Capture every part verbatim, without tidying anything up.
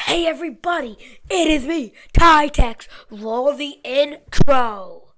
Hey everybody, it is me, Tytex. Roll the intro.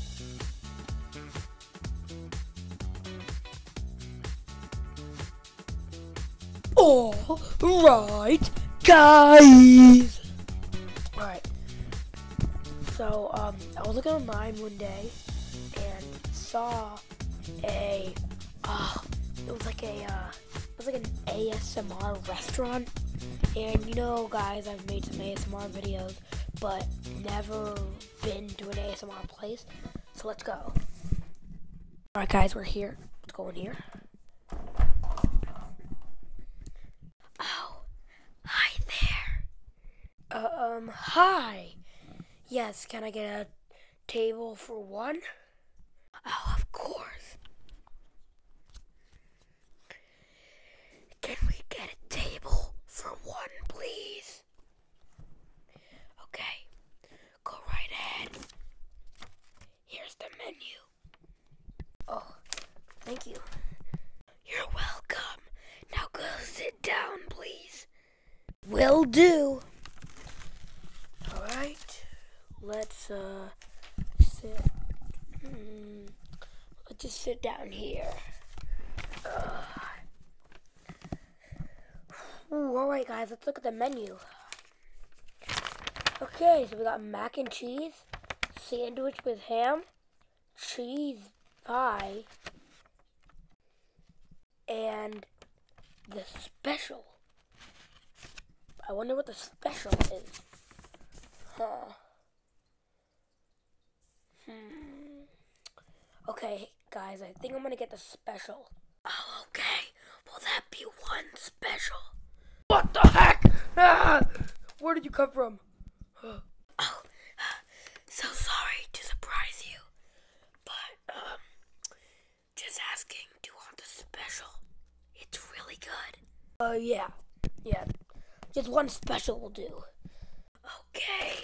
All right, guys. All right. So um, I was looking online one day and saw a uh, it was like a uh, it was like an A S M R restaurant. And you know, guys, I've made some A S M R videos, but never been to an A S M R place. So let's go. Alright, guys, we're here. Let's go in here. Oh, hi there. Uh, um, hi. Yes, can I get a table for one? Oh, of course. Can we get a table for one, please? Okay, go right ahead. Here's the menu. Oh, thank you. You're welcome. Now go sit down, please. Will do. Alright, let's, uh, sit. Hmm, let's just sit down here. Uh, Ooh, alright guys, let's look at the menu. Okay, so we got mac and cheese, sandwich with ham, cheese pie, and the special. I wonder what the special is. Huh. Hmm. Okay, guys, I think I'm gonna get the special. Oh, okay. Will that be one special? What the heck? Ah! Where did you come from? Oh, so sorry to surprise you, but um, just asking, do you want the special? It's really good. Uh, yeah, yeah, just one special will do. Okay,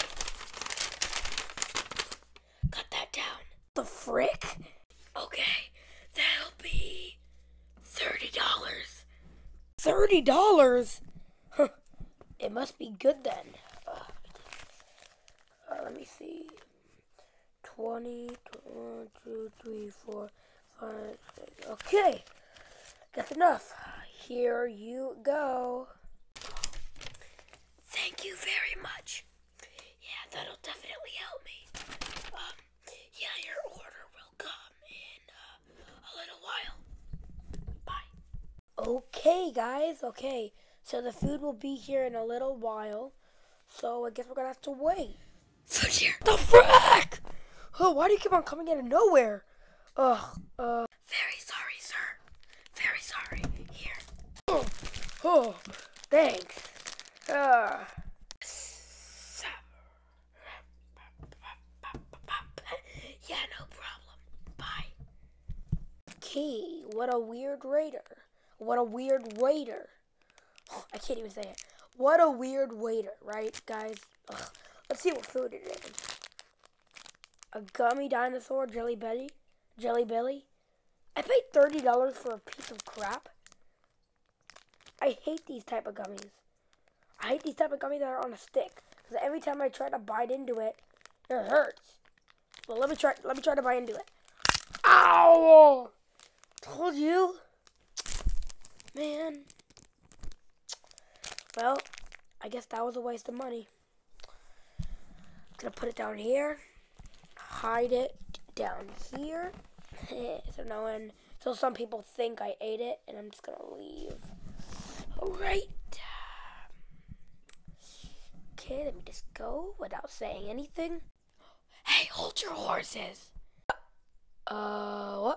cut that down. The frick? Okay, that'll be thirty dollars. Thirty dollars? Huh. It must be good then. Uh, uh, let me see. Twenty, one, two, three, four, five, six. Okay, that's enough. Here you go. Thank you very much. Yeah, that'll definitely help me. Um, yeah, your order will come in uh, a little while. Bye. Okay, guys. Okay, so the food will be here in a little while. So I guess we're gonna have to wait. Food's here. The frick! Oh, why do you keep on coming out of nowhere? Ugh. Uh. Very sorry, sir. Very sorry. Here. Oh. Oh. Thanks. Uh. Yeah, no problem. Bye. Okay. What a weird raider. What a weird waiter. Oh, I can't even say it. What a weird waiter, right, guys? Ugh. Let's see what food it is. A gummy dinosaur, Jelly Belly? Jelly Belly? I paid thirty dollars for a piece of crap. I hate these type of gummies. I hate these type of gummies that are on a stick. Because every time I try to bite into it, it hurts. Well, let me try, let me try to bite into it. Ow! Told you. Man. Well, I guess that was a waste of money. Gonna put it down here. Hide it down here. So no one, so some people think I ate it, and I'm just gonna leave. Alright. Okay, let me just go without saying anything. Hey, hold your horses. Uh, what?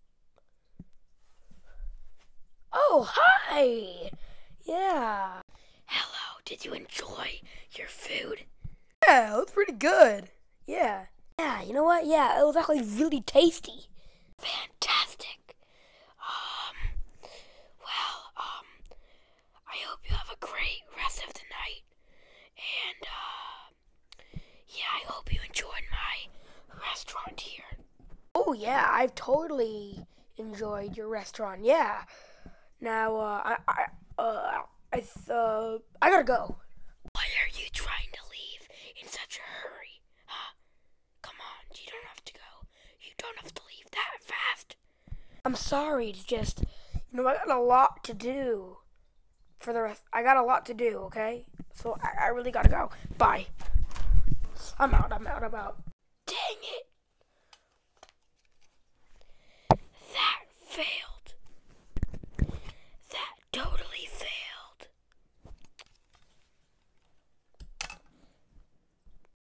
Oh, hi! Yeah. Hello, did you enjoy your food? Yeah, it was pretty good. Yeah. Yeah, you know what? Yeah, it was actually really tasty. Fantastic. Um, well, um, I hope you have a great rest of the night. And, uh, yeah, I hope you enjoyed my restaurant here. Oh, yeah, I've totally enjoyed your restaurant. Yeah. Now, uh, I, I, uh, I, uh, I gotta go. Why trying to leave in such a hurry? Huh? Come on, you don't have to go. You don't have to leave that fast. I'm sorry, it's just, you know, I got a lot to do for the rest. I got a lot to do, okay? So I, I really gotta go. Bye. I'm out, I'm out, I'm out. Dang it. That failed.